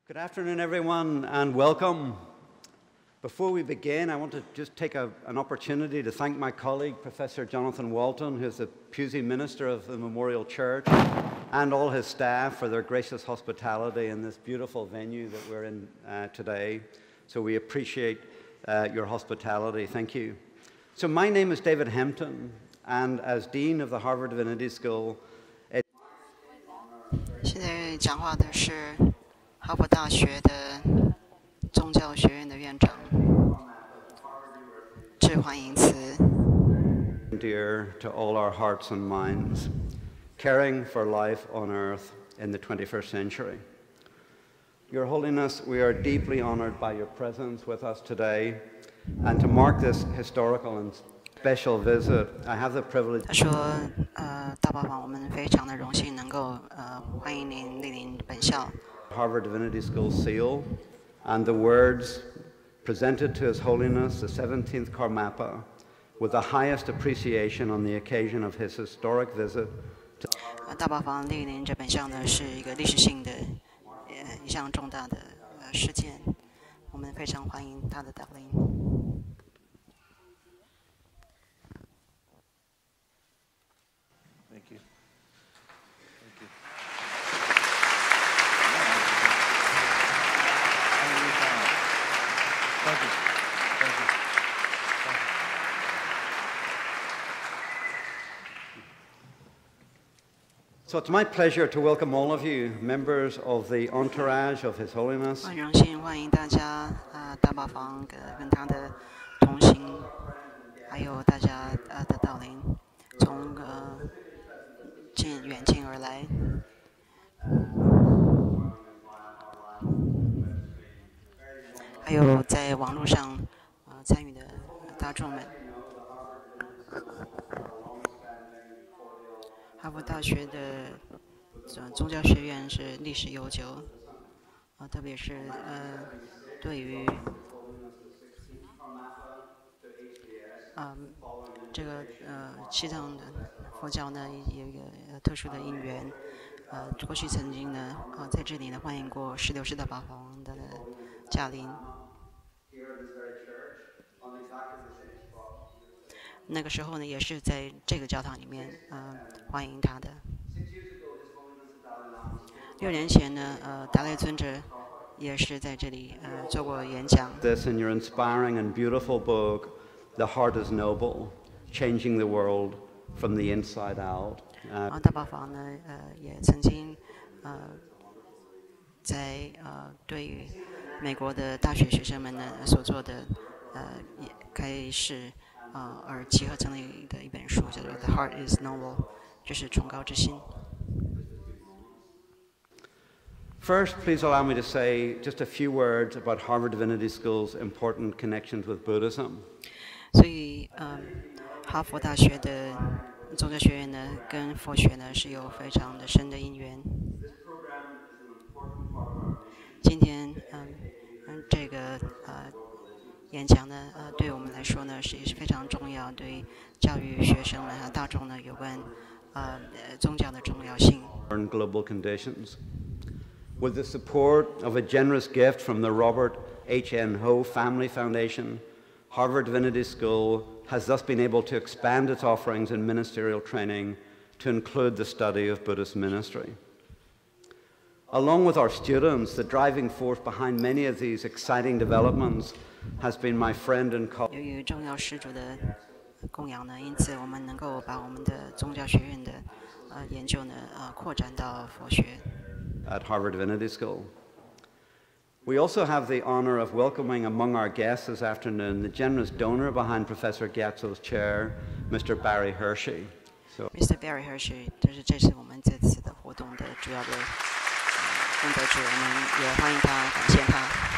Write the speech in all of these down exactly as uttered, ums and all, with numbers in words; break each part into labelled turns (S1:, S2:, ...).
S1: Good afternoon, everyone, and welcome. Before we begin, I want to just take a, an opportunity to thank my colleague, Professor Jonathan Walton, who is the Pusey Minister of the Memorial Church, and all his staff for their gracious hospitality in this beautiful venue that we're in uh, today. So we appreciate uh, your hospitality. Thank you. So my name is David Hempton, and as Dean of the Harvard Divinity School,
S2: 现在讲话的是哈佛大学的宗教学院的院长致欢迎词。
S1: Dear to all our hearts and minds, caring for life on earth in the twenty-first century. Your Holiness, we are deeply honored by your presence with us today, and to mark this historical and special visit, I have the privilege.
S2: 他说：“呃，大宝坊，我们非常的荣幸能够呃欢迎您莅临本校。”
S1: Harvard Divinity School seal and the words presented to His Holiness the seventeenth Karmapa with the highest appreciation on the occasion of his historic visit to
S2: 大宝坊莅临这本校呢，是一个历史性的呃一项重大的呃事件，我们非常欢迎他的到临。
S3: Thank you. Thank you. Thank you. Thank you.
S1: So it's my pleasure to welcome all of you, members of the entourage of His Holiness.
S2: 很荣幸欢迎大家啊、呃，大宝坊跟跟他的同行，还有大家呃的到临，从呃近远近而来。还有在网络上呃参与的大众们，哈佛大学的宗教学院是历史悠久，啊，特别是呃对于啊、呃、这个呃西藏的佛教呢有一个呃特殊的因缘，呃过去曾经呢啊、呃、在这里呢欢迎过十六世大宝坊的驾临。那个时候呢，也是在这个教堂里面，呃，欢迎他的。六年前呢，呃，达赖尊者也是在这里呃做过演讲。
S1: This in your inspiring and beautiful book, The Heart is Noble, Changing the World from the Inside Out.
S2: 啊，大宝坊呢，呃，也曾经呃在呃对于美国的大学学生们呢所做的呃也开示。啊、呃，而集合成了的一本书，叫做《The Heart is Noble》，就是崇高之心。
S1: First, please allow me to say just a few words about Harvard Divinity School's important connections with Buddhism.
S2: 所以，嗯，哈佛大学的宗教学院呢，跟佛学呢是有非常的深的因缘。今天，嗯，嗯，这个呃。演讲呢，呃，对我们来说呢，是也是非常重要，对教育学生们和大众呢有关呃宗教的重要性。
S1: Global conditions. With the support of a generous gift from the Robert H. N. Ho Family Foundation, Harvard Divinity School has thus been able to expand its offerings in ministerial training to include the study of Buddhist ministry. Along with our students, the driving force behind many of these exciting developments has been my friend and colleague.
S2: 由于重要施主的供养呢，因此我们能够把我们的宗教学院的呃研究呢呃扩展到佛学。
S1: At Harvard Divinity School. We also have the honor of welcoming among our guests this afternoon the generous donor behind Professor Gyatso's chair, Mister Barry Hershey. So,
S2: Mister Barry Hershey 就是这是我们这次的活动的主要的功德主，我们也欢迎他，感谢他。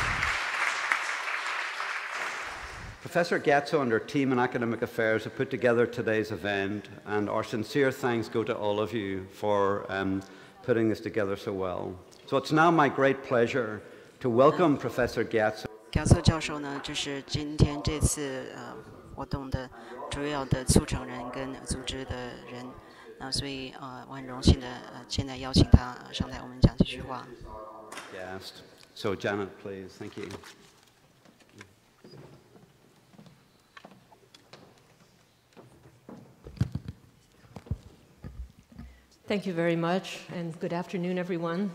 S1: Professor Gyatso and her team in academic affairs have put together today's event, and our sincere thanks go to all of you for um, putting this together so well. So it's now my great pleasure to welcome Professor Gyatso.
S2: Gyatso 教授呢，就是今天这次呃活动的主要的促成人跟组织的人，那、呃、所以呃我很荣幸的呃现在邀请他上台，我们讲几句话。
S1: Guest. So Janet, please. Thank you.
S4: Thank you very much, and good afternoon, everyone.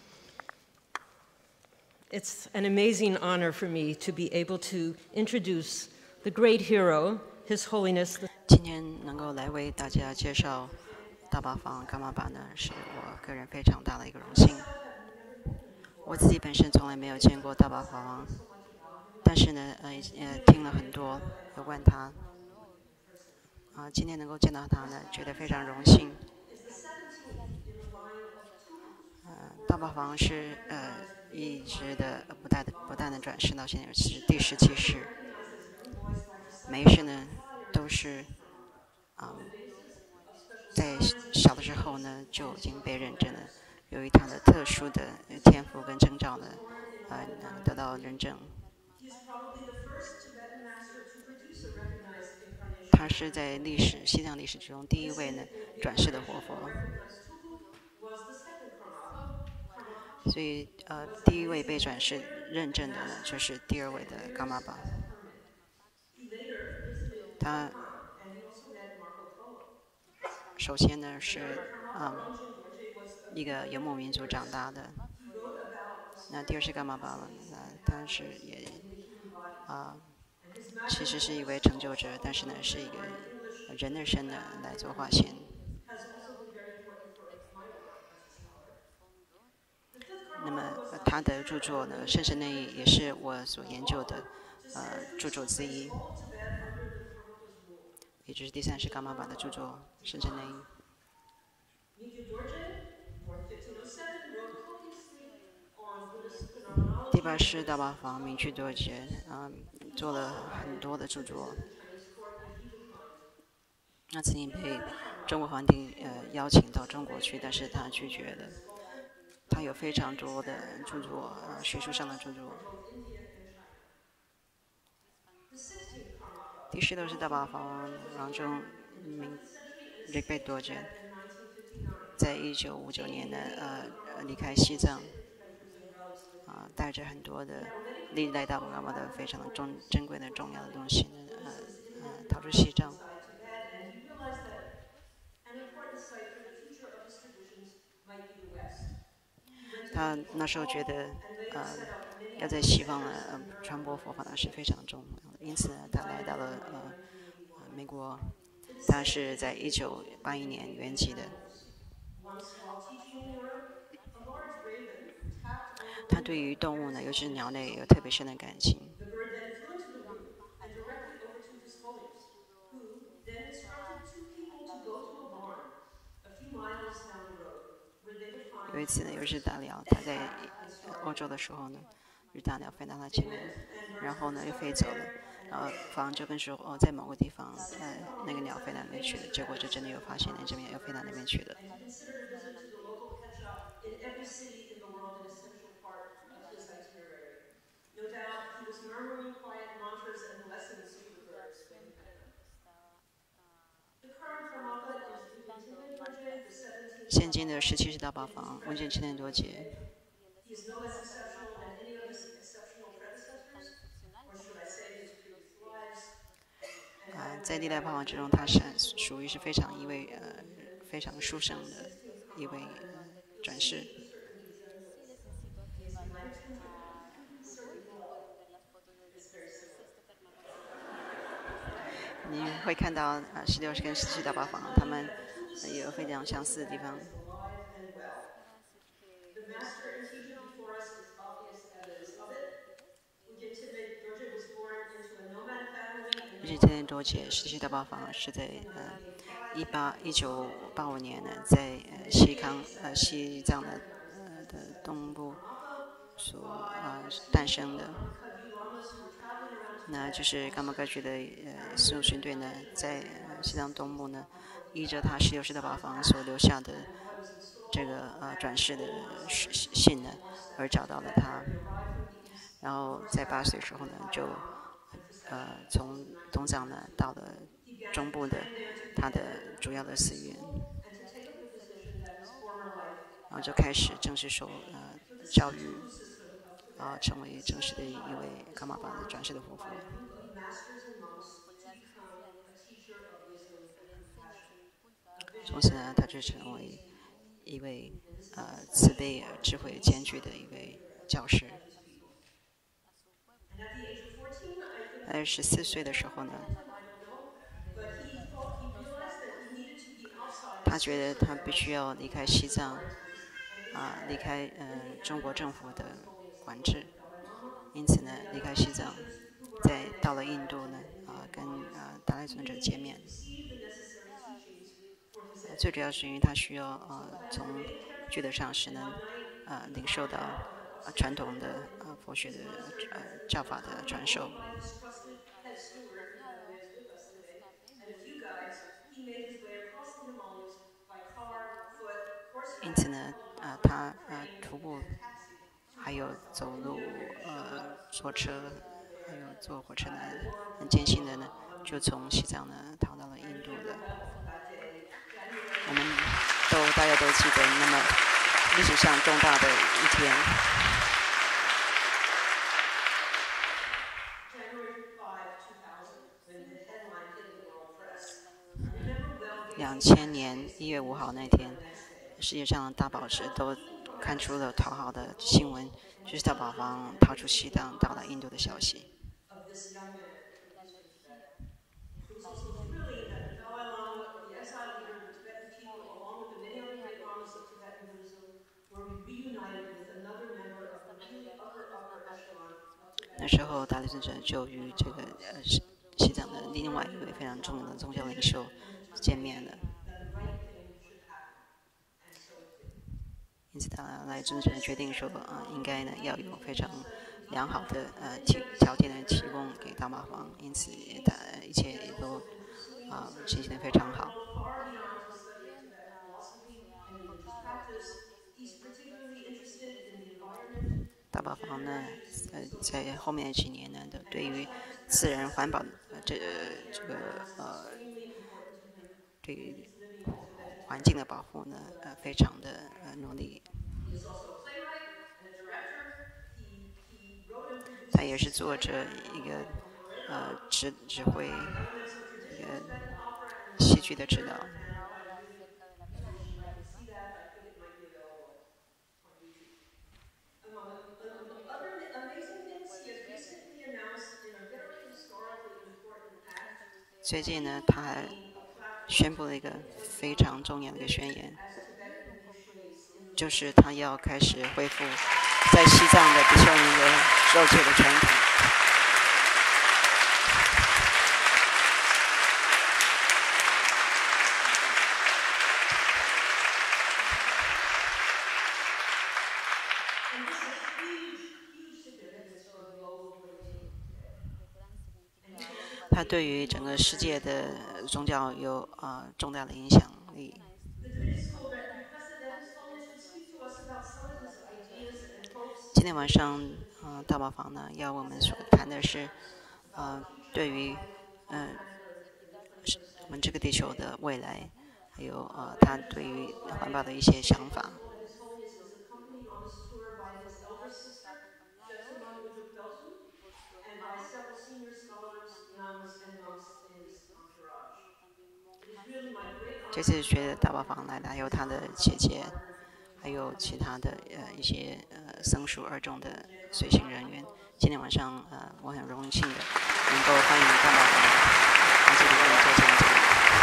S4: It's an amazing honor for me to be able to introduce the great hero, His Holiness the
S2: 今天能够来为大家介绍大巴房伽马巴呢，是我个人非常大的一个荣幸。我自己本身从来没有见过大巴法王，但是呢，呃呃，听了很多有关他。啊、呃，今天能够见到他呢，觉得非常荣幸。呃，大巴房是呃一直的不断的不断的转世到现在是第十七世，每一世呢都是啊、呃，在小的时候呢就已经被认证了，由于他的特殊的天赋跟征兆呢，呃，得到认证。他是在历史西藏历史之中第一位呢转世的活佛。所以，呃，第一位被转世认证的呢，就是第二位的伽马巴。他首先呢是嗯一个游牧民族长大的，那第二是伽马巴了，那他是也啊、呃，其实是一位成就者，但是呢是一个人的身呢来做化现。那么、呃、他的著作呢，《圣神内意》也是我所研究的呃著作之一，也就是第三是伽马巴的著作《圣神内意》。第八是大巴房明居多杰，嗯，做了很多的著作。那曾经被中国皇帝呃邀请到中国去，但是他拒绝了。他有非常多的著作，呃，学术上的著作。第十六是大巴房王中明瑞贝多杰，在一九五九年呢，呃，离开西藏，啊、呃，带着很多的历代大巴的非常重珍贵的重要的东西呢，呃呃，逃出西藏。他那时候觉得，呃，要在西方呢，呃，传播佛法呢是非常重要的，因此呢，他来到了呃呃美国。他是在一九八一年圆寂的。他对于动物呢，尤其是鸟类，有特别深的感情。有一次呢，有一只大鸟，它在欧洲的时候呢，有大鸟飞到它前面，然后呢又飞走了，然后法王就跟说，哦，在某个地方，呃，那个鸟飞到那边去了，结果就真的又发现那这边又飞到那边去了。现今的十七世大巴房文件青年多杰。啊、呃，在历代巴房之中，他是属于是非常一位呃非常殊胜的一位、呃、转世。你会看到啊，十六跟十七大巴房，他们有非常相似的地方。而且青年多杰十七大巴房是在呃一八一九八五年呢，在呃西康呃西藏的呃的东部所啊、呃、诞生的。那就是噶玛噶举的呃司路巡队呢，在、呃、西藏东部呢，依着他十六世大巴房所留下的这个呃转世的信呢，而找到了他。然后在八岁时候呢，就呃从东藏呢到了中部的他的主要的寺院，然后就开始正式受呃教育。 啊成为正式的一位卡玛法的转世的活佛。从此呢，他就成为一位呃慈悲而智慧兼具的一位教师。在十四岁的时候呢，他觉得他必须要离开西藏，啊，离开呃中国政府的管制，因此呢，离开西藏，再到了印度呢，啊，跟啊达赖尊者见面。最主要是因为他需要呃从具德上师呢，呃领受到呃传统的呃佛学的呃教法的传授。因此呢，呃，他呃徒步，还有走路，呃，坐车，还有坐火车呢，很艰辛的呢，就从西藏呢逃到了印度了。我们都大家都记得那么历史上重大的一天。两千年一月五号那天，世界上的大报纸都看出了头号的新闻，就是大宝方逃出西藏到了印度的消息。那时候，达赖尊者就与这个呃西藏的另外一位非常重要的宗教领袖见面了。因此，达赖尊者决定说啊、呃，应该呢要有非常良好的呃提条件呢提供给大马房，因此他一切也都啊进行得非常好。大宝房呢，呃，在后面几年呢，都对于自然环保呃这这个呃对于环境的保护呢，呃，非常的呃努力。他也是作者一个呃指指挥一个戏剧的指导。最近呢，他还宣布了一个非常重要的一个宣言，就是他要开始恢复在西藏的比丘尼的受戒的传统。它对于整个世界的宗教有啊、呃、重大的影响力。今天晚上，嗯、呃，大宝房呢要我们所谈的是，呃，对于，嗯、呃，我们这个地球的未来，还有呃，他对于环保的一些想法。这次学的大宝房来的还有他的姐姐，还有其他的呃一些呃僧俗二众的随行人员。今天晚上呃，我很荣幸的能够欢迎大宝房来这里为我们做讲解。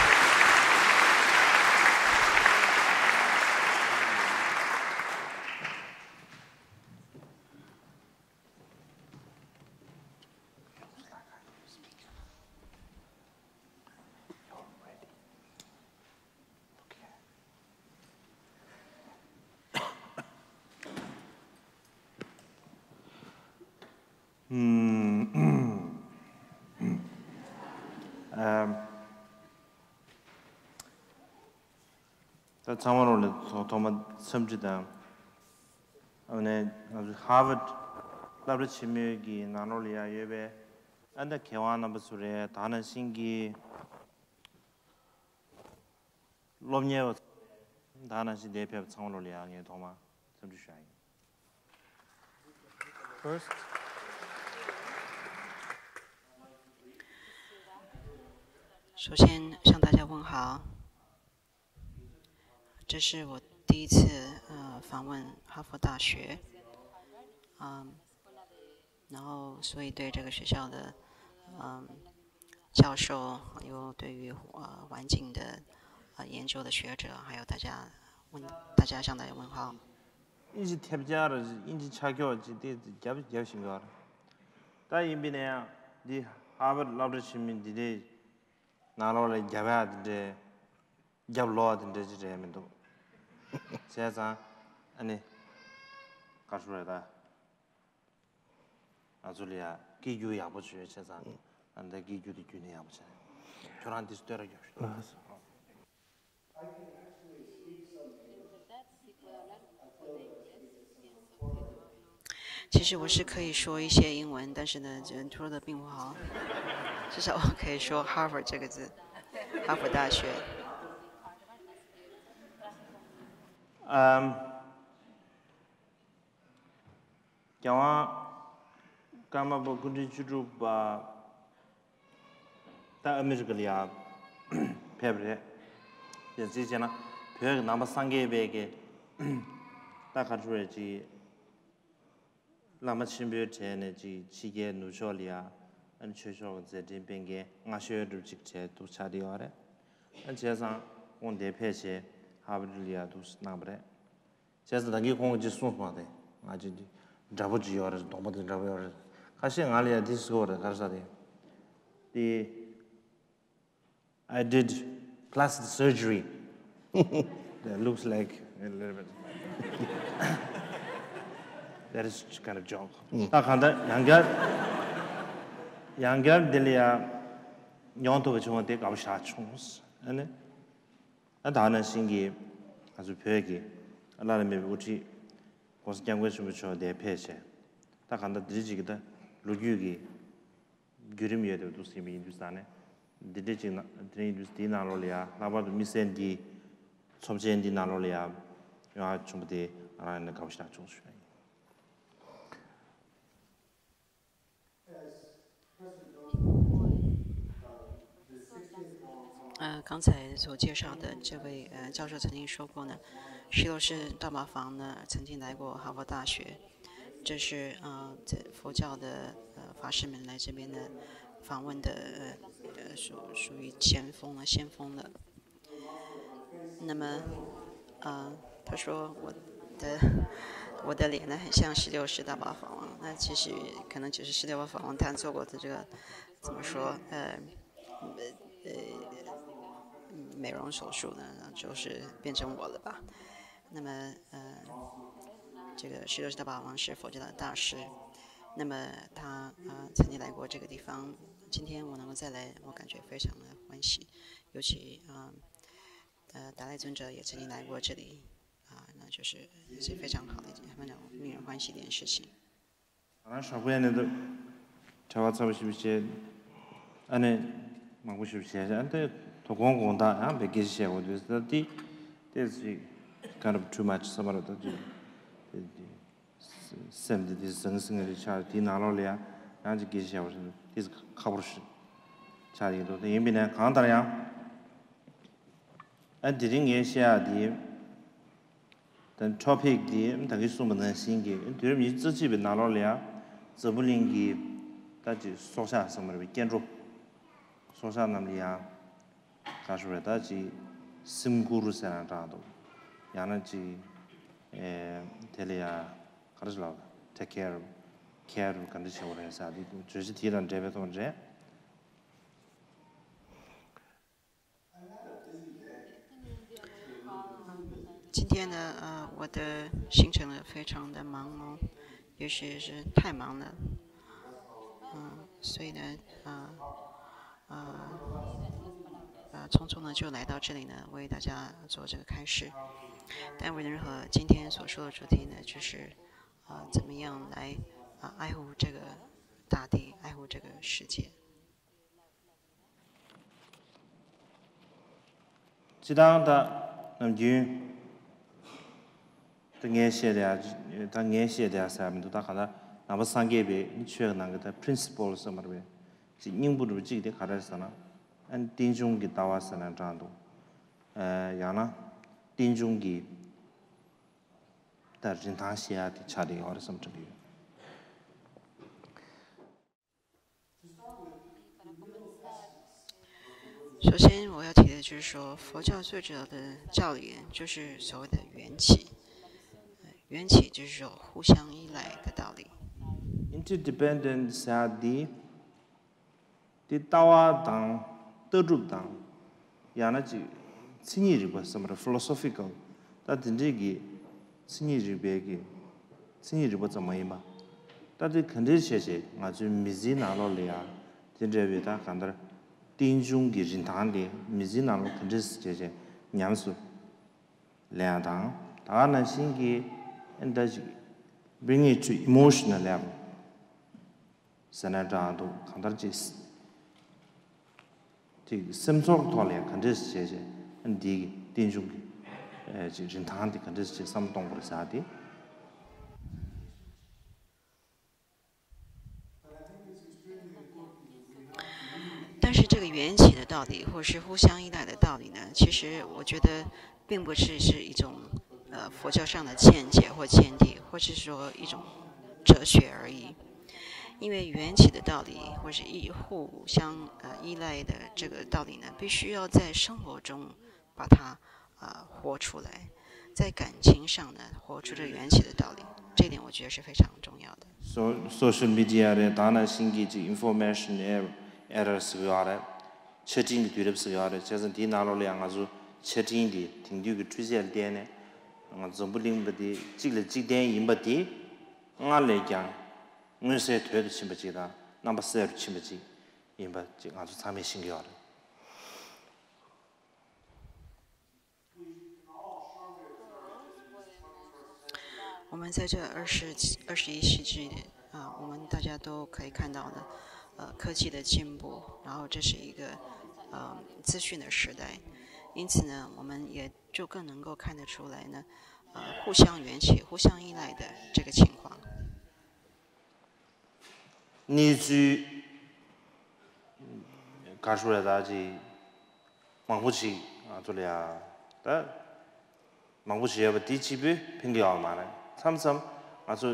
S3: 嗯嗯嗯，다 창원을 도마 섬지다. 오늘 하버드 라브 치미기 나놀리아 예배 안데 개와나 버스레 다는 신기 롬녀 다는 시 대표 창원을 양에 도마 섬지샤이. first.
S2: 首先向大家问好，这是我第一次呃访问哈佛大学，嗯，然后所以对这个学校的嗯教授，还有对于呃环境的呃研究的学者，还有大家问大家向大家问好。
S3: 인지 탭자를 인지 차교지 데 잡 잡신가 다 임비네야 디 하버드 라브드 시민 디데 나로래 잡아데 잡로아데 지레면도 제가 아니 가수래다 아줄이야 기주야 보지 제가 안데 기주디 주네야 보지 저런 디스터라 겹시
S2: 其实我是可以说一些英文，但是呢，人说的并不好。至少我可以说 Harvard 这个字，哈佛大学。
S3: 嗯，讲完，干嘛不跟着去住吧？但没这个呀，拍不来。也之前呢，拍个那么三个月个，大看出来去。 那么清白些呢？就企业努小里啊，俺学校在这边个，俺学校都直接都查的了。俺加上我这拍些，哈不里啊都是拿不来。这是那个工就送上的，俺就找不着要的，动不动找不着的。可是俺里第四个的，可是啥的？the I did plastic surgery. That looks like a little bit. That is kind of joke. 딱 한다 양결 양결 들이야 연토가 좋은데 가보시라 총스. 아니 아 다는 신기 아주 벽이 알라는 매 우치 고스 장고 좀 줘. 대패세. 딱 한다 드리지기다 루규기 그림이에도 두스미 인두스안에 디디지나 드리두스디나로리아 나바도 미센디 솜젠디나로리아 야 좀부터 알아는 가보시라 총스.
S2: 呃，刚才所介绍的这位呃教授曾经说过呢，希罗士大马房呢曾经来过哈佛大学，这是呃在佛教的呃法师们来这边的访问的呃呃属属于前锋了先锋了。那么呃他说我的我的脸呢很像十六世大马房王，那其实可能只是十六法王他做过的这个怎么说呃呃。 美容手术呢，就是变成我了吧？那么，呃，这个十六世大法王是佛教的大师，那么他呃曾经来过这个地方。今天我能够再来，我感觉非常的欢喜。尤其啊，呃，达赖尊者也曾经来过这里，啊，那就是是非常好的一件非常令人欢喜的一件事情。
S3: 俺上回那个，查瓦查不是不是，俺那忙不是不是，俺这。 공공다 안 베기시에 오듯이 this kind of too much some of the sem the 생생의 차 디나로리아 아주 기시에 오듯이 this 커버시 차리도 임비네 강다냐 안 드린 예시아디 단 topic 디 다기 수문은 신기 들음 이 지집에 나로리아 저불링기 다지 소샤 섬을 견로 소샤 남리아 他说的是辛苦路线上的，然后是呃，这里啊，还是老 take care care 跟着小人啥的，就是提到这边同志。
S2: 今天呢，呃，我的行程呢非常的忙哦，也许是太忙了，嗯，所以呢，啊、呃，啊、呃。 呃，匆匆呢就来到这里呢，为大家做这个开示。但无论如何，今天所说的主题呢，就是啊、呃，怎么样来啊、呃、爱护这个大地，爱护这个世界。
S3: 其他的，那么就，他眼写的啊，他眼写的啊，啥么都他看他 나머 상계베 니취가 나가다 principles 말베 지 닝부르 지게 가라서나 안 딘중기 다와서나 장도 에 야나 딘중기 다진탕시야디 차리 어르섬 좀
S2: 首先，我要提的就是说，佛教最主要的教理就是所谓的缘起。缘起就是说互相依赖的道理。
S3: interdependent sadi di tawa dang tadrup dang yana ji sinyi riba samara philosophical ta dindigi sinyi ribe gi sinyi riba zamayima ta de khande cheche nga ju mizi na lo le ya dindrewe ta kandar tinjung gi jintang de mizi na lo khande cheche nyamsu le dang ta na singi and does bring it to emotional level. Sanadado, Kandarjis. The Simsor Tolia, Kandis, and the Dinjung, Jintanti, Kandis, some Tongrasati.
S2: 但是这个缘起的道理，或是互相依赖的道理呢，其实我觉得并不是是一种呃佛教上的见解或见地，或是说一种哲学而已。因为缘起的道理，或是依互相呃依赖的这个道理呢，必须要在生活中把它啊、呃、活出来，在感情上呢活出这缘起的道理，这一点我觉得是非常重要的。
S3: So social media 的当然信息的 information error errors 个的，确定的对的是个的，就是第哪路两个就确定的，听这个出现点呢，我总不领不的，这个这点引不的，我来讲。我是推的亲不记的，那么是亲不记，因为这俺就参没信了。
S2: 我们在这二十二十一世纪啊、呃，我们大家都可以看到的，呃，科技的进步，然后这是一个呃资讯的时代，因此呢，我们也就更能够看得出来呢，呃，互相缘起、互相依赖的这个情况。
S3: 你去干出来的这忙不起啊，做了，但忙不起也不第几步评价嘛呢？参参啊就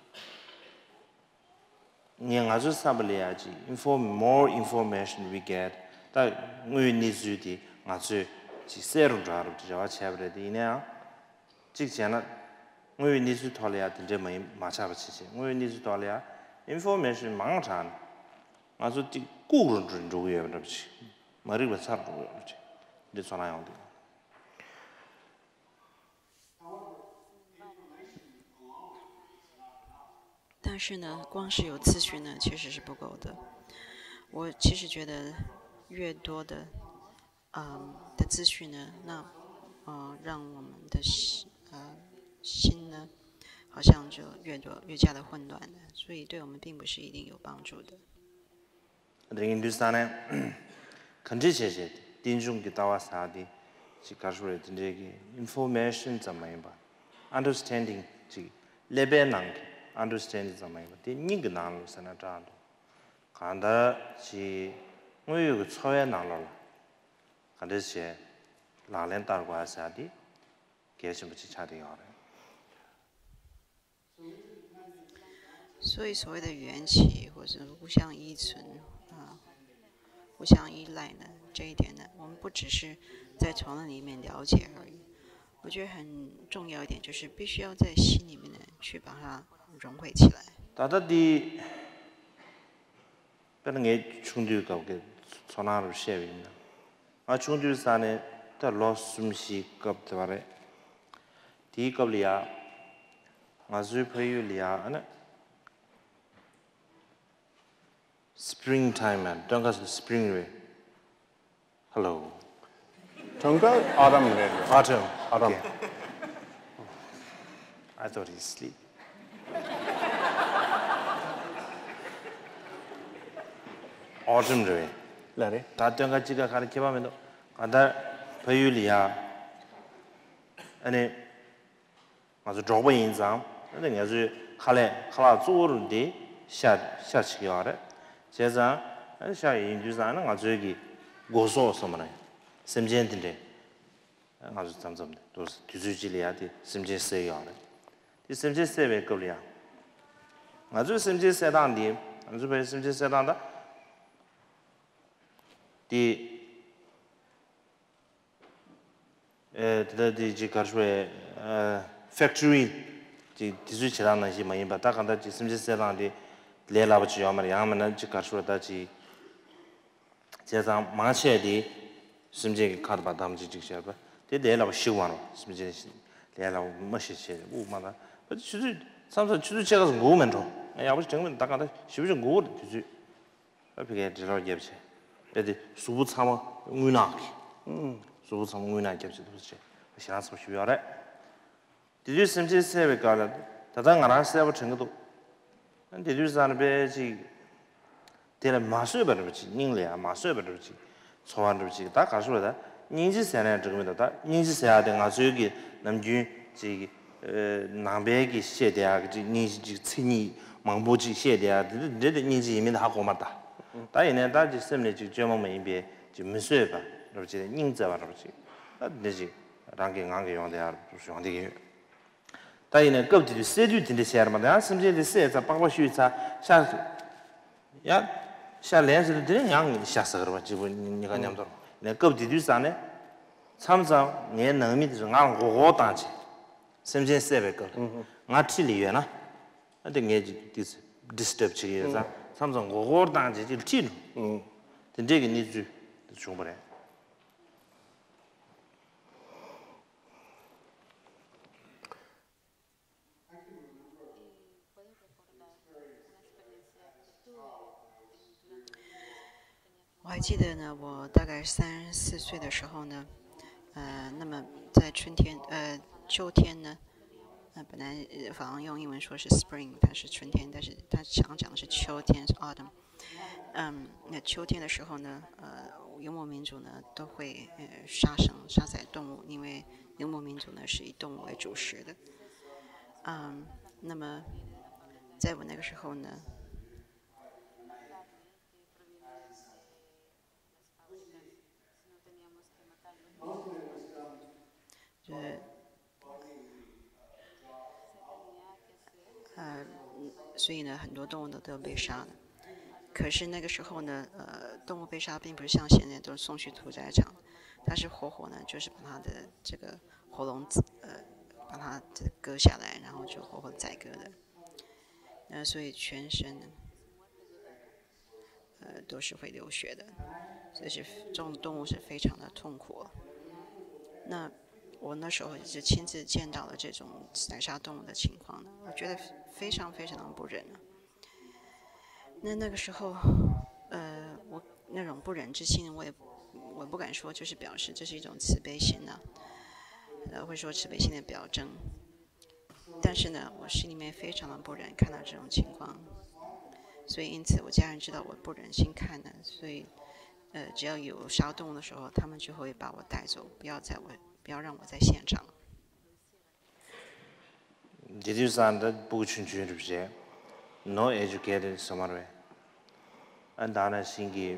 S3: 你啊就啥不了解 ，inform more information we get， 但我你去的啊就去深入抓入这话切不了的呢，之前呢，我你去讨论的这没马差不起去，我你去讨论。information 망찬 아주 띠 꾸그런 줄 조개야 그렇지 머리가 잘 그렇지 이제 전화요 돼
S2: 但是呢，光是有资讯呢，确实是不够的。我其实觉得，越多的，嗯的资讯呢，那，呃，让我们的心，呃，心呢。好像就越多越加的混乱的，所以对我们并不是一定有帮助的。
S3: 在印度斯坦呢，看这些些，丁中给大家啥的，去告诉人这个 information 怎么样吧 ，understanding 这 level 能 understanding 怎么样吧，这你个难了是那这样的，看到是我有个超越难了，看这些哪连打过啥的，给什么去查的要的。
S2: 所以所谓的缘起或者互相依存啊、互相依赖呢，这一点呢，我们不只是在讨论里面了解而已。我觉得很重要一点就是必须要在心里面呢去把它融汇起来。
S3: 大家的，本来我冲突搞个从哪儿写的呢？啊，冲突上呢，他老熟悉搞的话嘞，第一个里啊，我最朋友里啊，那。Springtime man, don't go to spring way. Hello.
S5: Don't go autumn red.
S3: Autumn.
S5: Autumn.
S3: Okay. I thought he's asleep. Autumn way.
S5: Larry.
S3: 다 땡가 지가 가는 개밤에도 가다 배율이야. 아니 아주 좁은 인상 근데 내가 칼에 칼아 쪼르데 샤 샤치기와래 제자 샤 인주사는 아주기 고소 소마네 심젠인데 아주 잠잠 또 뒤주질이야디 심제세요래 이 심제세베 걸이야 아주 심제세단디 아주 배 심제세단다 디 에, 드디 지가르에 factory 지 디주치라는 지 많이 받다 간다 지 심지세랑디 레라버지 야마 야마는 지가르다지 제가 마체디 심지 카드 받담지 직셔봐 데 레라버 시원로 심지 레라버 멋이시 우마나 주주 삼서 주주 제가 고면 좀 야버지 정면 다 간다 쉬우죠 고 주주 그게 들어 예비체 데디 수부 참아 응나기 음 수부 참아 응나기 예비체 도시 시라서 쉬어래 디주 심지 세베 가라 다다 나라 세버 정도 디주 산에 베지 데라 마스에 버르지 닝레야 마스에 버르지 소환르지 다 가서다 닝지 세네 저거다 닝지 세야 돼 가서 여기 남주 지 남배기 시대야 그 닝지 친이 망보지 시대야 데데 닝지 이면 하고 맞다 다이네 다지 셈네 지 점모면 지 문수에 봐 그렇지 닝자 봐 그렇지 되지 랑게 랑게 용대야 용대게 다이네 급지 세주 된데 시야마다 심지에 세자 방법슈자 샤 야 샤렌스 되는 양 샤서 그러 지분 니가 냠도 내 급지 뒤산에 참상 내 능미 좀 안 고고 단지 심지에 세베 거 나치리여나 근데 게 디스 디스터브 지리자 삼성 고고 단지 질 음. 근데 이게 니주 좀 그래
S2: 我还记得呢，我大概三十四岁的时候呢，呃，那么在春天，呃，秋天呢，呃，本来法郎用英文说是 spring， 它是春天，但是它想讲的是秋天，是 autumn。嗯，那秋天的时候呢，呃，游牧民族呢都会呃杀生、杀宰动物，因为游牧民族呢是以动物为主食的。嗯，那么在我那个时候呢。 呃，所以呢，很多动物都都被杀了。可是那个时候呢，呃，动物被杀并不是像现在都送去屠宰场，它是活活呢，就是把它的这个喉咙呃，把它割下来，然后就活活宰割的。呃，所以全身呢，呃，都是会流血的，所以是这种动物是非常的痛苦。那 我那时候是亲自见到了这种宰杀动物的情况呢，我觉得非常非常的不忍。那那个时候，呃，我那种不忍之心，我也我不敢说，就是表示这是一种慈悲心呢、啊，呃，会说慈悲心的表征。但是呢，我心里面非常的不忍看到这种情况，所以因此我家人知道我不忍心看的，所以，呃，只要有杀动物的时候，他们就会把我带走，不要在我。 不要让我在现场。
S3: 这就是俺的不群群是不是 ？No educated somewhere， 俺当然心里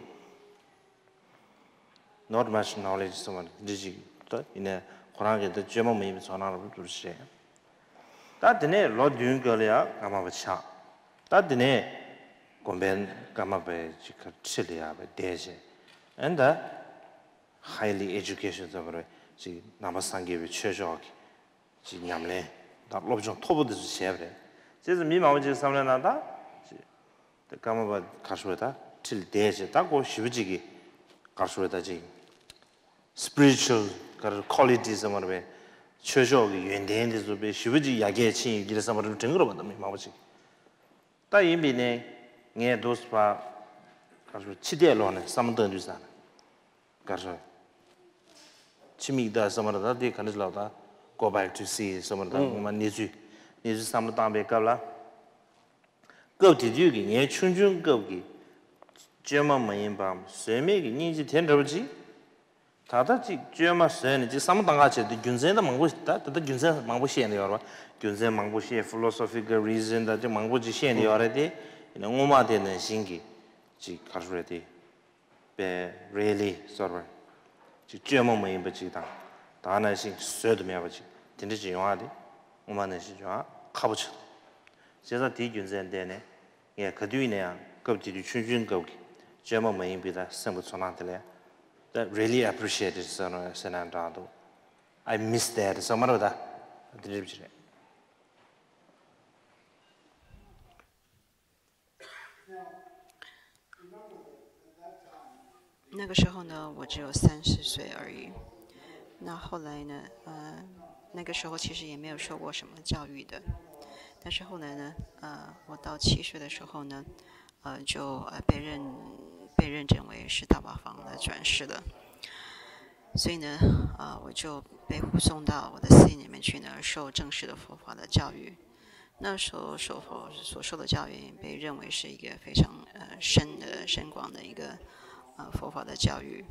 S3: not much knowledge somewhere， 这是的，因为可能给的专门没做那个不是。但是呢，老远个了，干嘛不抢？但是呢，公边干嘛不这个吃的啊，不带些，俺的 highly educated somewhere。 지 남아 상계비 최저하게 지 냠래 다 로좀 토부도 쉐브래 그래서 미마오지 삼려나다 지 까마바 가수에다 til 대제 딱고 쉬우지기 가수에다 지 spiritual 그 qualities 뭐래 최저하게 연대인데서 배 쉬우지 야게 친 이래서 뭐를 정으로 받다 미마오지 다 이미네 네 도스파 가수 치대로는 삼던주잖아 가수 Chimida, some of the day can lauda, go back to see some of the woman needs you. Needs some time be gala. Go to you, ye chunjun gogi. German main bomb, so make needs ten dollars. 다다지 쥐마 선이 지 삼당가체 균zen의 망고다 다다 균zen 망고 시엔이요 균zen 망고 시 philosophical reason 다 망고지 시엔이요라디 너무마 되는 신기 지 가르레디 배 really sort 지 쥐마 뭐인 버지다 다나신 쇠도 매버지 진짜 용하디 오만은 시죠 가보죠 제가 디 균zen데네 예 그뒤네야 급지리 춘춘 거기 쥐마 뭐인 비다 생부 전한들래 that really appreciated Senandado. I miss that. So much of that.
S2: 那个时候呢，我只有三十岁而已。那后来呢，呃，那个时候其实也没有受过什么教育的。但是后来呢，呃，我到七岁的时候呢，呃，就呃被认。被认证为是大宝坊的转世了，所以呢，呃，我就被护送到我的寺院里面去呢，受正式的佛法的教育。那时候受佛所受的教育被认为是一个非常呃深的深广的一个呃佛法的教育。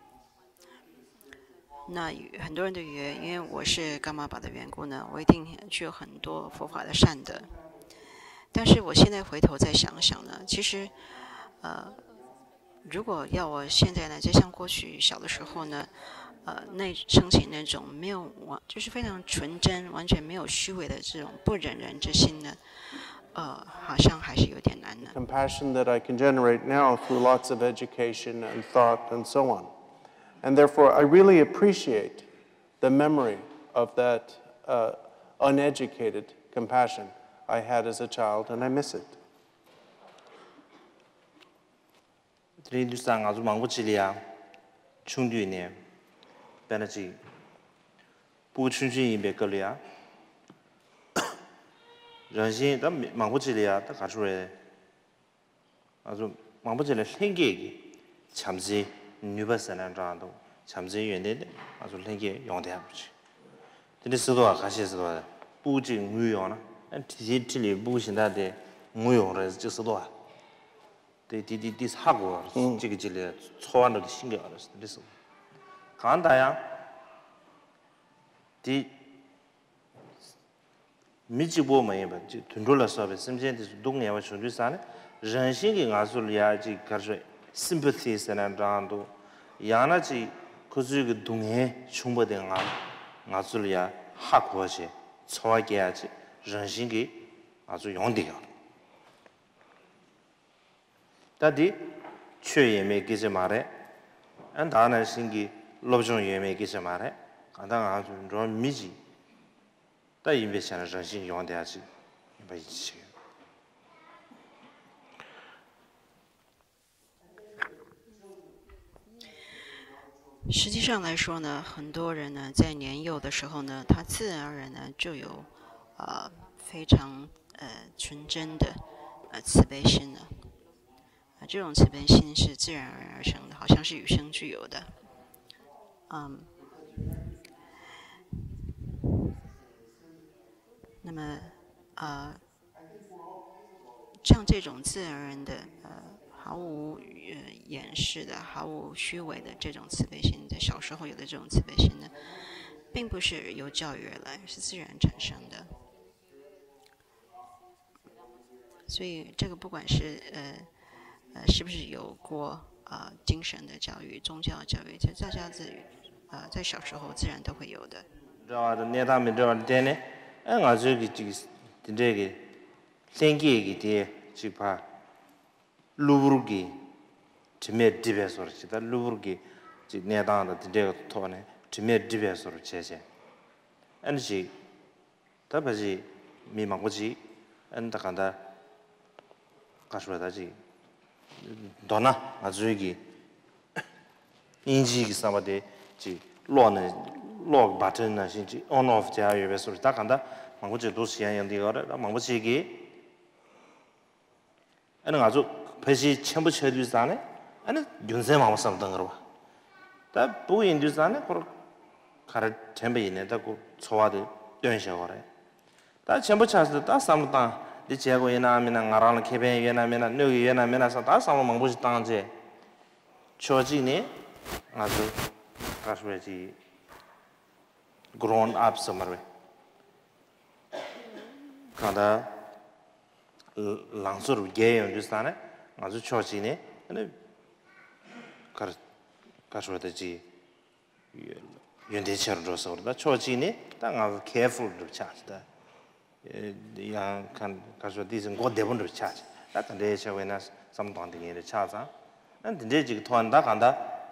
S2: 那很多人都以为，因为我是伽玛巴的缘故呢，我一定具有很多佛法的善德。但是我现在回头再想想呢，其实，呃。如果要我现在呢，就像过去小的时候呢，呃，那升起那种没有完，就是非常纯真、完全没有虚伪的这种不忍人之心呢，呃，好像还是有点难的。
S5: Compassion that I can generate now through lots of education and thought and so on, and therefore I really appreciate the memory of that uh, uneducated compassion I had as a child, and I miss it.
S3: 트레이드상 아주 망고치리야 충주이네 베너지 부춘주이 베걸이야 전신 다 망고치리야 다 가주래 아주 망고치리 생계기 참지 뉴버스는 라도 참지 연대 아주 생계 용대야 버지 근데 스도아 가시스도 부진 무용나 디디틀리 부신다데 무용을 just 네 디디디 사고 저기 질레 초안도 신경 알았어. 그래서 간다야 디 미지보 뭐에 지 둔돌라서 심지엔데 동네와 준비사네 전신이 가술이야지 가서 심퍼티스는 단도 야나지 그주의 동해 충분된 가 가술이야 하고지 초하게야지 전신이 아주 용대요. 다디 최예매 기제 말에 안 다나 신기 로종 예매 기제 말에 간당 아주 좀 미지 다 인베션을 전신 용대야지 바이지
S2: 实际上来说呢，很多人呢在年幼的时候呢，他自然而然呢就有呃非常呃纯真的呃慈悲心了。啊，这种慈悲心是自然而然而生的，好像是与生俱有的。嗯，那么呃，像这种自然而然的呃毫无呃掩饰的、毫无虚伪的这种慈悲心，在小时候有的这种慈悲心呢，并不是由教育而来，是自然产生的。所以这个不管是呃呃是不是有过呃精神的教育、宗教教育，这大家自呃在小时候自然都会有的。
S3: 这话的年他们这话的呢，哎，我这个这个这个生计个的，就怕路不给，这面这边说的，但路不给，这年当的这个托呢，这面这边说的这些，俺是，特别是迷茫不起，俺他看他。 가셔다지 도나 아주기 인지기 사바데 지 로는 로 버튼나 신지 on off 자유에 소리 딱 간다 망고지 도시야 연디거라 망고지기 아는 아주 배시 첨부 쳐주잖아 아는 윤세 마음상 등으로 다 부인 주잖아 그러 가르 템베 있네다고 초와들 연셔거래 다 첨부 찾아서 다 삼다 이 제고 예나면은 나라는 개변 예나면은 여기 예나면은 다 상황 망보지 당제 조지니 아주 가서지 grown up somewhere kada langsor geyo justane azu chochine ane kar 가서지 연대 처럼서 그러다 초진이 땅아 careful 를 찾다 야간 가서 디진 고 대본을 찾지 나한테 내셔외나 삼동안에 찾아 난 이제 지금 도한다 간다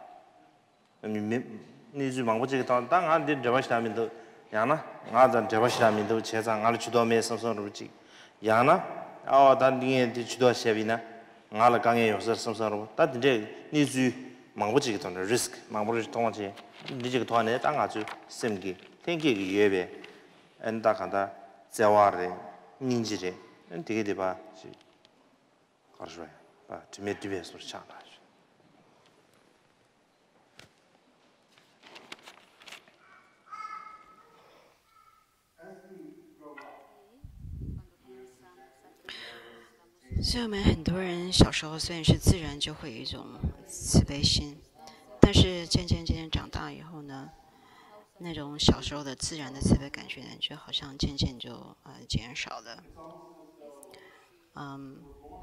S3: 니주 망보지 또 땅한테 잡아시라면도 야나 나자 잡아시라면도 제상 알 주도에 섬섬으로지 야나 아 단디에 주도 셰비나 나를 강에 요서 섬섬으로 다 이제 니주 망보지 또 리스크 망보지 통하지 니지 그 도안에 땅 아주 셈기 땡기기 예배 엔다 간다 자와레 닌지레 되게 돼봐 가르셔 아 디메디베 소리 차나
S2: 所以我们很多人小时候虽然是自然就会有一种慈悲心，但是渐渐渐渐长大以后呢，那种小时候的自然的慈悲感觉呢，就好像渐渐就呃减少了。嗯，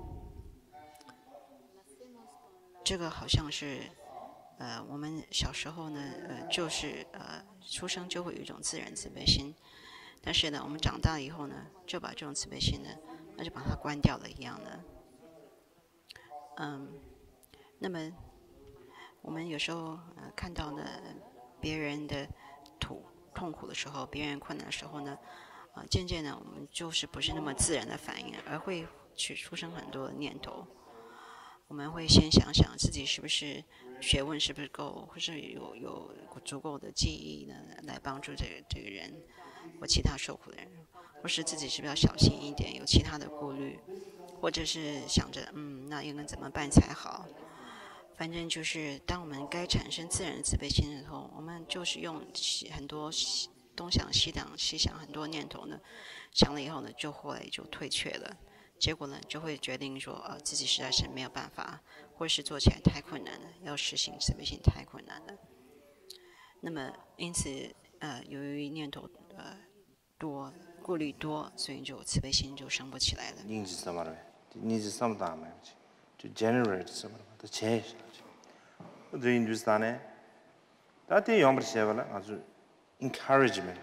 S2: 这个好像是呃我们小时候呢呃就是呃出生就会有一种自然慈悲心，但是呢我们长大以后呢就把这种慈悲心呢那就把它关掉了一样的。嗯，那么我们有时候呃看到呢别人的苦痛苦的时候，别人困难的时候呢，呃渐渐的我们就是不是那么自然的反应，而会去出生很多的念头。我们会先想想自己是不是学问是不是够，或是有有足够的记忆呢来帮助这个这个人或其他受苦的人，或是自己是不是要小心一点，有其他的顾虑，或者是想着嗯那应该怎么办才好。反正就是当我们该产生自然的慈悲心的时候，我们就是用很多东想西想西想很多念头呢，想了以后呢就后来就退却了，结果呢就会决定说呃自己实在是没有办法，或是做起来太困难了，要实行慈悲心太困难了。那么因此呃由于念头呃多顾虑多，所以就慈悲心就升不起来了。
S3: 你是什么人？你是什么大门？就 generate 什么的钱。저 인도스탄에 다들 영어를 시작하면 아주 encouragement.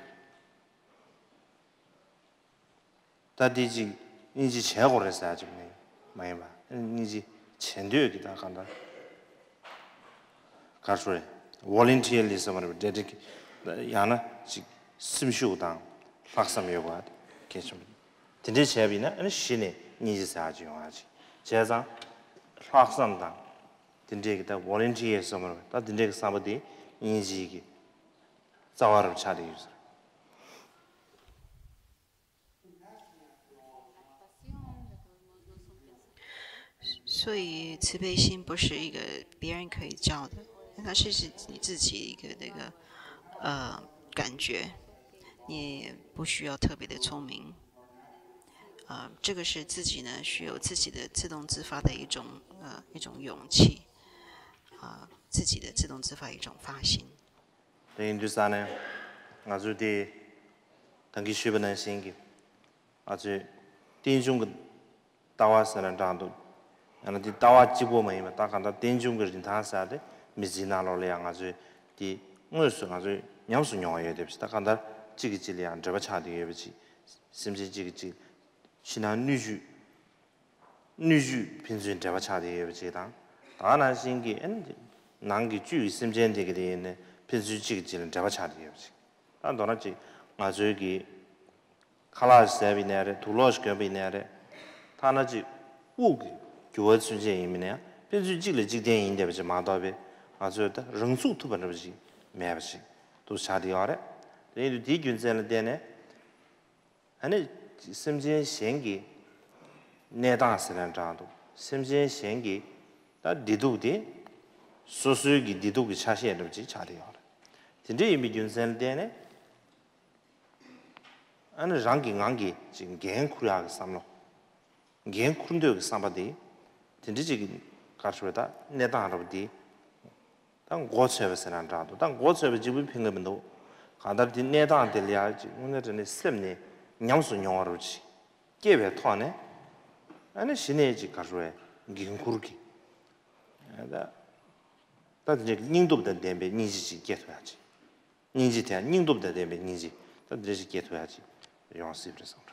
S3: 다들이 이제 제고를 했어야 좀 많이 봐. 이제 전도역이다 간다. 가수래. volunteerism을 dedic 야나 심슈당 박사묘가 계속. 진짜 제비나 아니 신에 이제 사지용하지. 제가 박사당 진짜기다 volunteer somewhere 다 진짜 somebody 인지기 자와를 차리요.
S2: 所以慈悲心不是一个别人可以教的，它是你自己一个那个呃感觉，你不需要特别的聪明，呃，这个是自己呢需要自己的自动自发的一种呃一种勇气。 啊，自己的自动自发一种发心。
S3: 对，就是呢，我就对，等于学不能行的，而且电中个大瓦是能长度，然后的大瓦几波没嘛，大看到电中个人他啥的，没几拿了两个就的，我说我就两说两个的，大看到这个质量这么差的也不是，甚至这个这，是那女婿，女婿平时这么差的也不是当。 다나 신기 엔디 난기 주 있음 되게 되네 필수직 지는 잡아 차리요. 아 너나지 맞으기 칼라스 세비네레 둘러스 거비네레 다나지 우기 교원 순제이미네 필수직을 직대인데 버지 마다베 아주다 릉수 투번버지 매버지 또 차리어레 내일 뒤균전을 되네 아니 심지에 신기 내다스는 자도 심지에 신기 다 디두디 소수기 디두기 차시에는지 차리요. 진짜 이미 준선되네. 아니 랑기 랑기 지금 겐쿠라가 삼로. 겐쿠른도 삼바디. 진짜 지금 가르쳐다 내다 알아보디. 当我吃不是难找的，当我吃不就不平了门头，看到的那当的了解，我那真的什么呢？娘说娘儿去，给别讨呢，俺那现在就搞出来，你很苦的，那，但是这个人都不得点呗，你自己给出下去，你自己人都不得点呗，你自己，但这是给出下去，让谁不上场？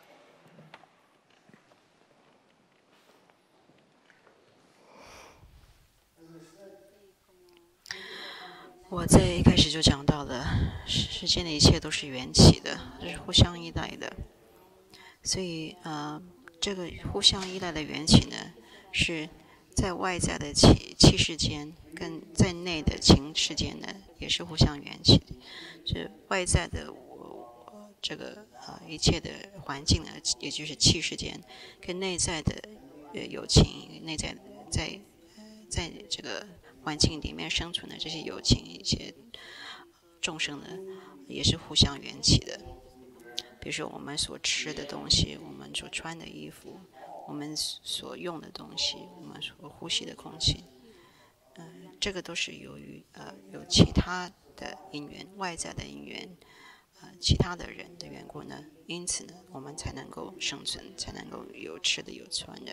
S2: 我在一开始就讲到了，世间的一切都是缘起的，是互相依赖的。所以，呃，这个互相依赖的缘起呢，是在外在的气气世间跟在内的情世间呢，也是互相缘起的。是外在的呃这个呃一切的环境呢，也就是气世间，跟内在的呃友情，内在在呃在这个环境里面生存的这些友情，一些众生呢，也是互相缘起的。比如说我们所吃的东西，我们所穿的衣服，我们所用的东西，我们所呼吸的空气，嗯、呃，这个都是由于呃有其他的因缘，外在的因缘，呃，其他的人的缘故呢，因此呢，我们才能够生存，才能够有吃的有穿的，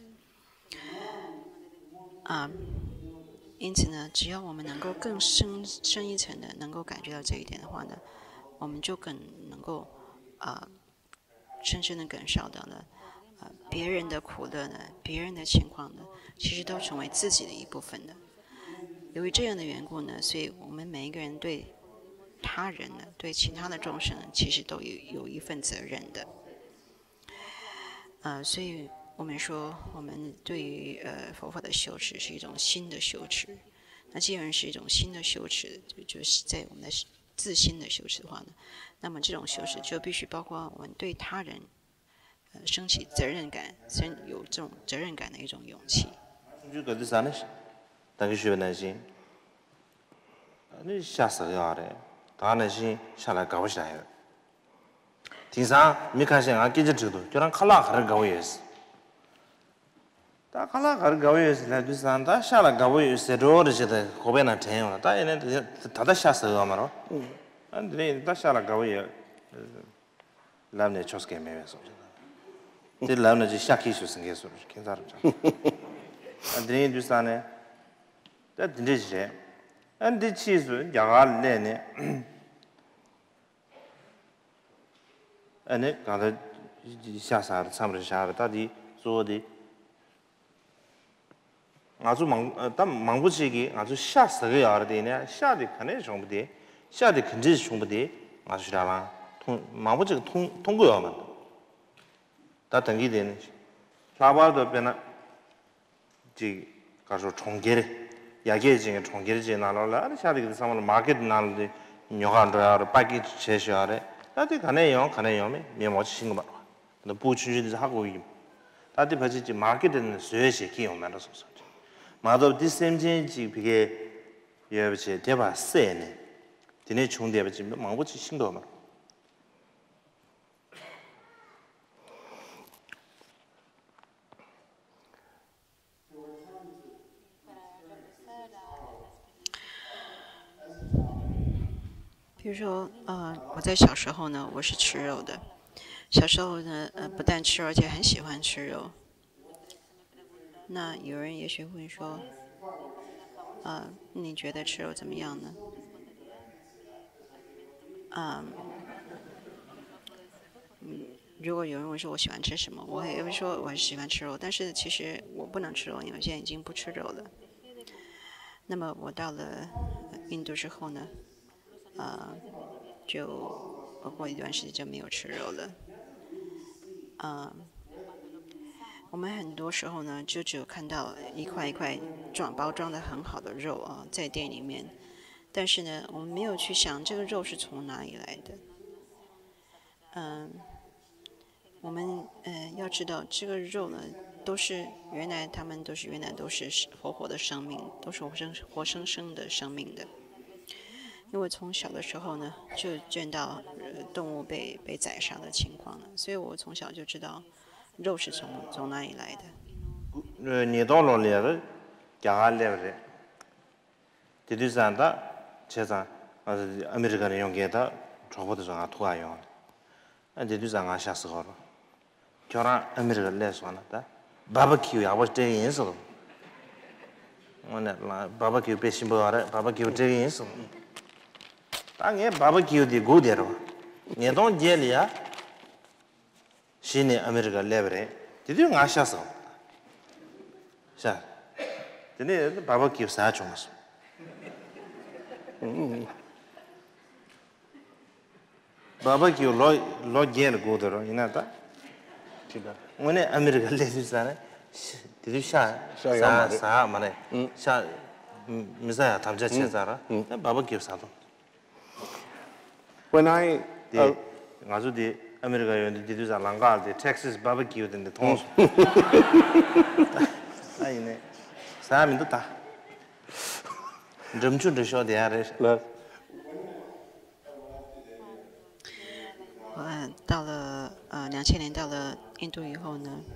S2: 啊、呃。因此呢，只要我们能够更深深一层的能够感觉到这一点的话呢，我们就更能够啊、呃、深深的感受到了啊、呃、别人的苦乐呢，别人的情况呢，其实都成为自己的一部分的。由于这样的缘故呢，所以我们每一个人对他人呢，对其他的众生呢，其实都有有一份责任的。啊、呃，所以。我们说，我们对于呃佛法的修持是一种新的修持。那既然是一种新的修持，就就是在我们的自心的修持的话呢，那么这种修持就必须包括我们对他人呃升起责任感，生有这种责任感的一种勇气。
S3: 就搿是啥呢？大家学耐心，你下手要的，大耐心下来搞下来。听啥？没看见俺记者知道，叫人看哪还是搞也是。다 칼라 가르 가위에서 라두산 샤라 가위에서 로르지데 고베나 테요 다 얘네 다다 샤서 아마로 안데 다 샤라 가위에 람네 초스케 메베서 데 람네 지 샤키슈 생게서 괜찮아 안데 두산에 다 딘데지레 안데 치즈 야갈레네 안에 가다 샤사 참르 샤라 다디 조디 아주 망, 단 망부지기 아주 샤스가 야르데네 샤디 칸에 정부디 샤디 근지 정부디 아주 라마 통 망부지기 통 통고야만 다 등기되는 라바도 변나 지 가서 총계래 야게징에 총계지 나라라 샤디 그 사람 마켓 나는데 녀간도야 빠기 제시하래 나디 가네요 가네요메 메모치 신거 봐 근데 부추지도 하고 이 다디 버지지 마켓은 수요시 기용만 해서 마도 디셈진지 비게 예버지 대바 세네 디네 총대버지 망고치 신도마
S2: 比如说，呃，我在小时候呢，我是吃肉的。小时候呢，呃，不但吃肉，而且很喜欢吃肉。那有人也许会说，呃，你觉得吃肉怎么样呢？啊、嗯，如果有人问说我喜欢吃什么，我也会说我喜欢吃肉，但是其实我不能吃肉，因为我现在已经不吃肉了。那么我到了印度之后呢，啊、呃，就过一段时间就没有吃肉了，啊、呃。我们很多时候呢，就只有看到一块一块装包装的很好的肉啊，在店里面，但是呢，我们没有去想这个肉是从哪里来的。嗯，我们呃要知道这个肉呢，都是原来他们都是原来都是活活的生命，都是活生活生生的生命的。因为从小的时候呢，就见到呃动物被被宰杀的情况了，所以我从小就知道。肉是从从哪里来的？
S3: 呃，你到了那个家里边，这就是啥的？ 제자 아메리카는 용게다 저보다 좀 아투아요. 이제 두장아 샤스거로. 결혼 아메리카 레스와나다. 바베큐 야버 때인서. 오늘 바베큐 배심보아래 바베큐 때인서. 땅에 바베큐디 고데로. 얘도 제리야. 신의 아메리카 레벨에 드디어 가셔서. 자. 근데 바베큐 사줘서. 음. 바베큐 로 로겔 고데로 이나다. 지가. 오늘 아메리카 레스잖아. 드디어 샤 사 말에. 샤 미사야 담자 체자라. 바베큐 사도.
S5: When I uh,
S3: 아주디 아메리카 연디 디두자 랑가데 텍사스 바베큐 된데 통. 아이네. 사람인도 다. 좀 좀 더 돼야래.
S2: 我到了呃两千年到了印度以后呢，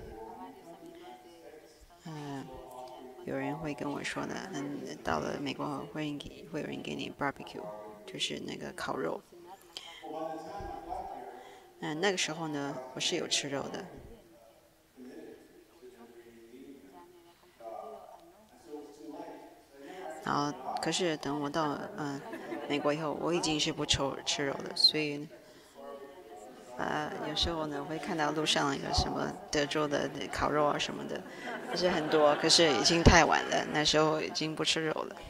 S2: 呃，有人会跟我说呢，嗯，到了美国会给会有人给你 barbecue， 就是那个烤肉。嗯、呃，那个时候呢，我是有吃肉的。然后，可是等我到呃美国以后，我已经是不吃吃肉的，所以。 呃，有时候呢会看到路上有什么德州的烤肉啊什么的，不是很多，可是已经太晚了，那时候已经不吃肉了。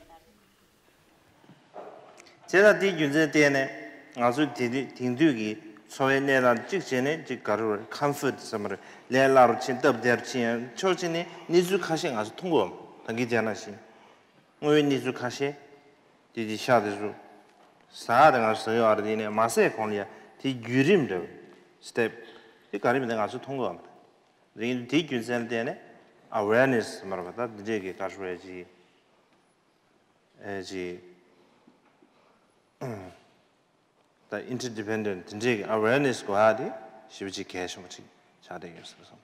S3: 现在第军这点呢，我说听听听对个，所谓那那之前呢，就搞着 comfort 什么的，来拉入钱，特别钱，确实呢，你就开始我是通过，那个讲那些，我为你就开始，弟弟下的时候，啥的我所有的呢，马上看了。 이 유림도 스텝 이 가리면 내가 아주 통과합니다. 이 디균센 때에 awareness 말하다 이제 가져야지 에지 다 interdependent 이제 awareness 거하디 쉽지 계속 뭐지 자대게 있어서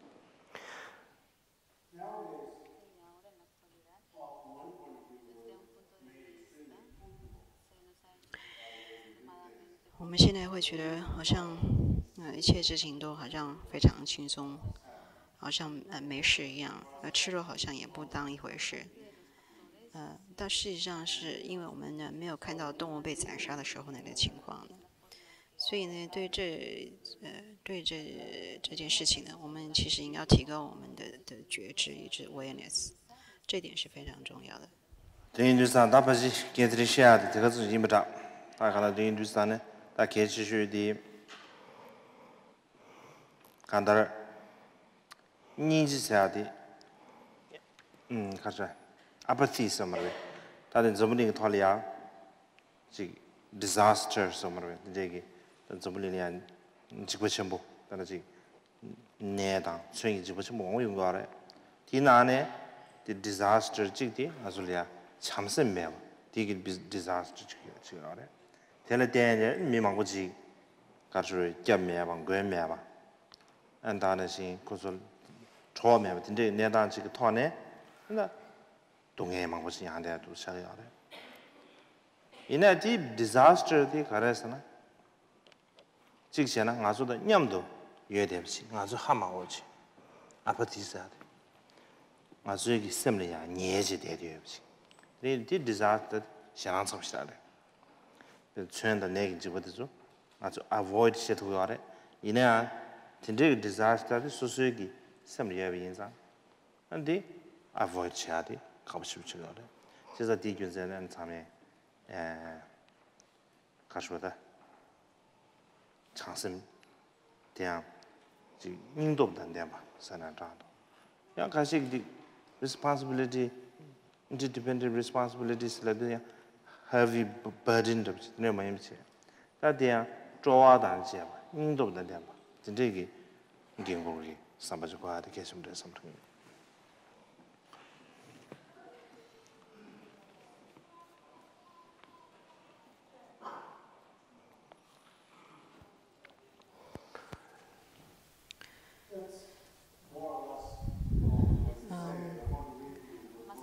S2: 我们现在会觉得好像，呃，一切事情都好像非常轻松，好像呃没事一样，呃，吃肉好像也不当一回事，呃，但事实上是因为我们呢没有看到动物被宰杀的时候那个情况，所以呢，对这呃对这这件事情呢，我们其实应该提高我们的的觉知，以及 awareness， 这点是非常重要的。
S3: 对，就是说，哪怕是跟这些的这个是用不着，大家呢对就是说呢。 다 개치슈디 간다르 니지사디 음 가자 apathy somewhere 다른 저분이 토리아 지 disaster somewhere 이제기 저분이 지구 전부 다르지 내다 수행이 지구 전부 온 거래 디나네 디 disaster 지디 아줄이야 참선매 디기 disaster 지기 그래 텔레데에 미망고지 가르쳐 겸매 방 괴매 방 안다는시 고설 처음에 근데 내가 지금 토네 나 동해 망고지 한데도 시작해야 돼 이내 디 디자스터디 가래서나 직전에 가서도 냠도 예대없이 가서 하마오지 아파티사데 가서 여기 셈려야 녀지 대대없이 디 디자스터 시장 섭시다래 트렌드 내기 집어도 아주 avoid 시도하래 이내 진짜 디자스터의 소소기 셈려야 인상 근데 avoid 해야 돼 가고 싶지 않아 그래서 디균제는 참에 에 가셔다 장심 대양 지 인도된데 봐 선한다도 야 가시 responsibility interdependent responsibilities 라도 heavy burden of 내 마음이지. 다대야 좋아하다지. 인도 된다. 진짜 이게 인공고리 삼바지고 하다 계시면 돼. 삼등.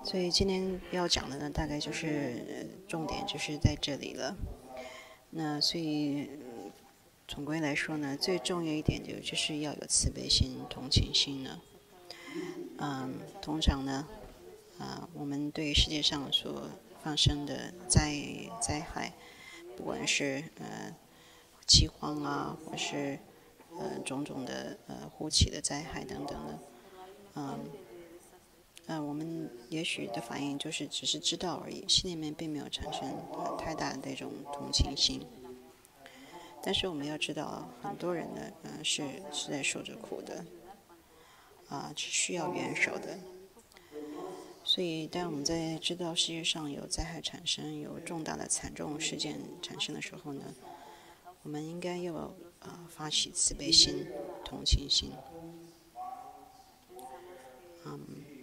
S2: 所以今天要讲的呢，大概就是重点就是在这里了。那所以总归来说呢，最重要一点就就是要有慈悲心、同情心呢。嗯，通常呢，啊，我们对世界上所发生的灾灾害，不管是呃饥荒啊，或是呃种种的呃忽起的灾害等等的，嗯。呃，我们也许的反应就是只是知道而已，心里面并没有产生呃太大的那种同情心。但是我们要知道，很多人呢，呃，是是在受着苦的，啊、呃，是需要援手的。所以，当我们在知道世界上有灾害产生、有重大的惨重事件产生的时候呢，我们应该要啊、呃、发起慈悲心、同情心。嗯。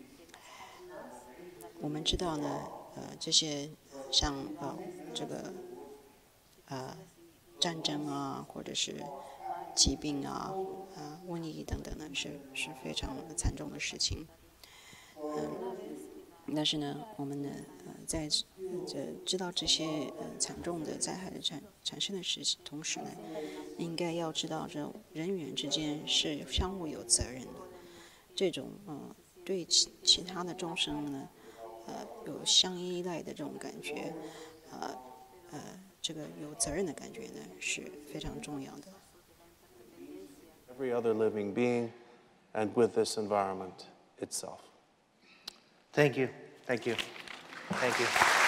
S2: 我们知道呢，呃，这些像呃这个呃战争啊，或者是疾病啊、呃瘟疫等等呢，是是非常惨重的事情。嗯，但是呢，我们呢，呃，在这知道这些呃惨重的灾害的产产生的事情同时呢，应该要知道这人与人之间是相互有责任的。这种呃对其其他的众生呢。呃，有相依赖的这种感觉，呃，呃，这个有责任的感觉呢，是非常重要的。
S5: Every other living being, and with this environment itself.
S3: Thank you, thank you, thank you.